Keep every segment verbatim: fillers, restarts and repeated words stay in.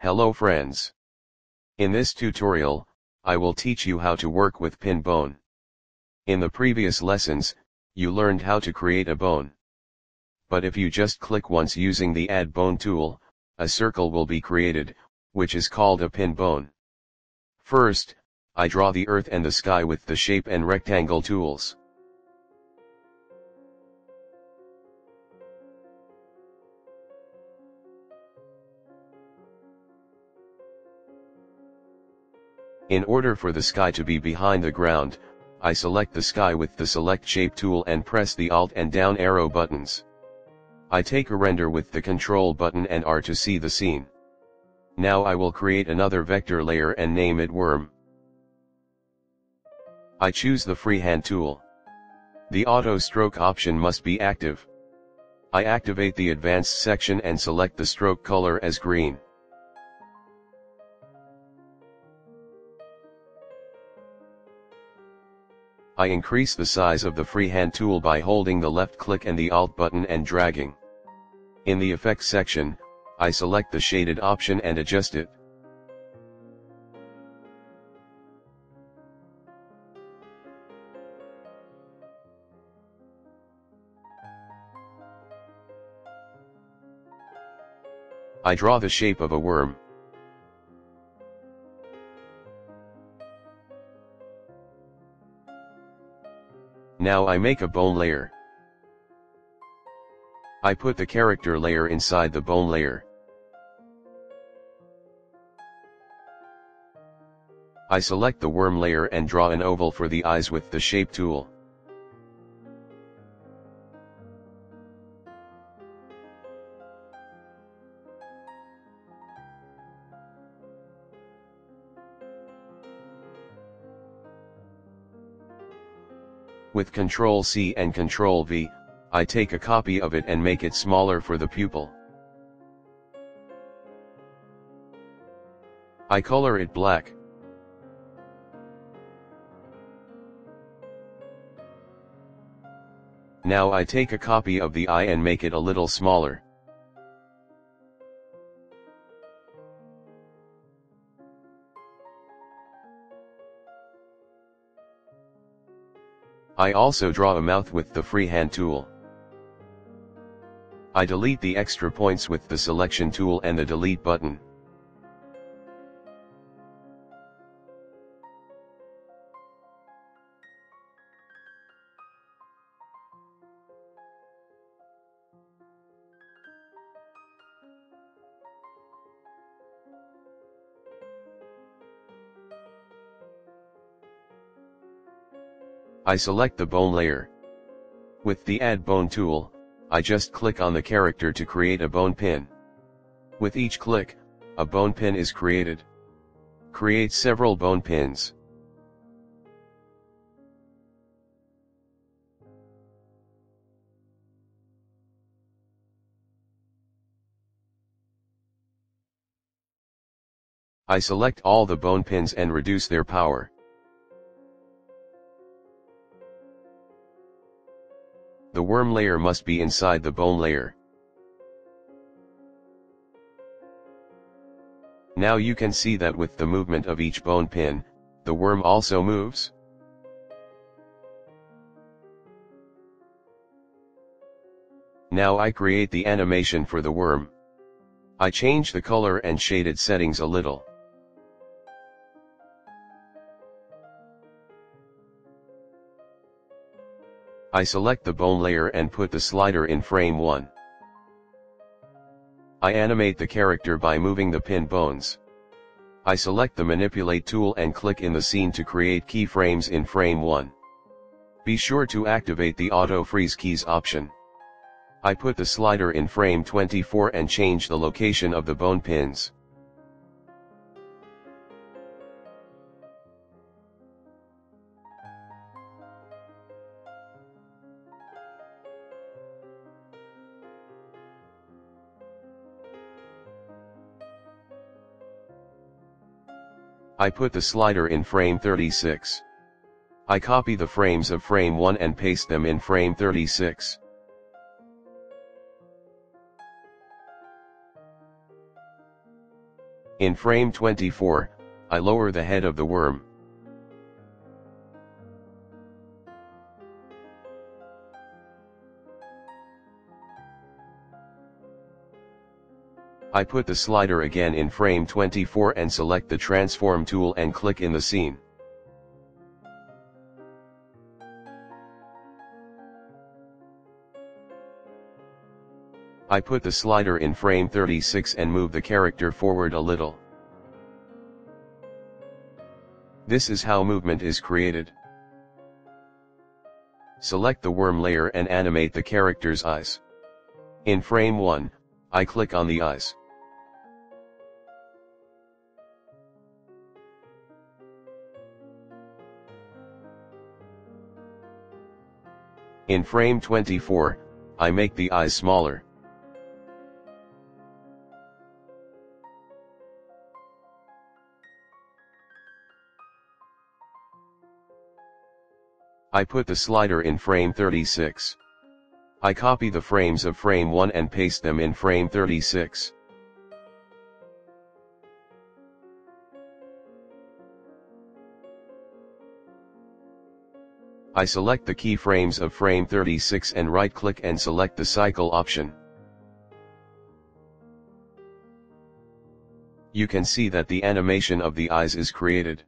Hello friends. In this tutorial, I will teach you how to work with pin bone. In the previous lessons, you learned how to create a bone. But if you just click once using the Add Bone tool, a circle will be created, which is called a pin bone. First, I draw the earth and the sky with the shape and rectangle tools. In order for the sky to be behind the ground, I select the sky with the Select Shape tool and press the Alt and down arrow buttons. I take a render with the Control button and R to see the scene. Now I will create another vector layer and name it Worm. I choose the Freehand tool. The Auto Stroke option must be active. I activate the Advanced section and select the stroke color as green. I increase the size of the Freehand tool by holding the left click and the Alt button and dragging. In the Effects section, I select the Shaded option and adjust it. I draw the shape of a worm. Now I make a bone layer. I put the character layer inside the bone layer. I select the worm layer and draw an oval for the eyes with the Shape tool. With Control C and Control V, I take a copy of it and make it smaller for the pupil. I color it black. Now I take a copy of the eye and make it a little smaller. I also draw a mouth with the Freehand tool. I delete the extra points with the Selection tool and the Delete button. I select the bone layer. With the Add Bone tool, I just click on the character to create a bone pin. With each click, a bone pin is created. Create several bone pins. I select all the bone pins and reduce their power. The worm layer must be inside the bone layer. Now you can see that with the movement of each bone pin, the worm also moves. Now I create the animation for the worm. I change the color and shaded settings a little. I select the bone layer and put the slider in frame one. I animate the character by moving the pin bones. I select the Manipulate tool and click in the scene to create keyframes in frame one. Be sure to activate the Auto Freeze Keys option. I put the slider in frame twenty-four and change the location of the bone pins. I put the slider in frame thirty-six. I copy the frames of frame one and paste them in frame thirty-six. In frame twenty-four, I lower the head of the worm. I put the slider again in frame twenty-four and select the transform tool and click in the scene. I put the slider in frame thirty-six and move the character forward a little. This is how movement is created. Select the worm layer and animate the character's eyes. In frame one, I click on the eyes. In frame twenty-four, I make the eyes smaller. I put the slider in frame thirty-six. I copy the frames of frame one and paste them in frame thirty-six. I select the keyframes of frame thirty-six and right-click and select the cycle option. You can see that the animation of the eyes is created.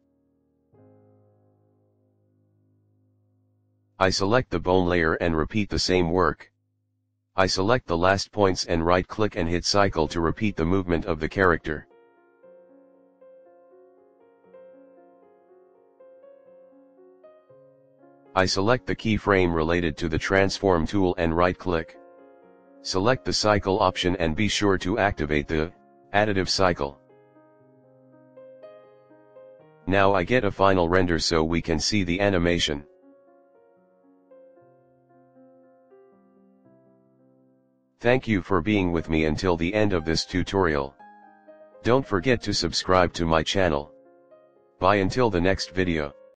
I select the bone layer and repeat the same work. I select the last points and right-click and hit cycle to repeat the movement of the character. I select the keyframe related to the transform tool and right-click. Select the cycle option and be sure to activate the additive cycle. Now I get a final render so we can see the animation. Thank you for being with me until the end of this tutorial. Don't forget to subscribe to my channel. Bye until the next video.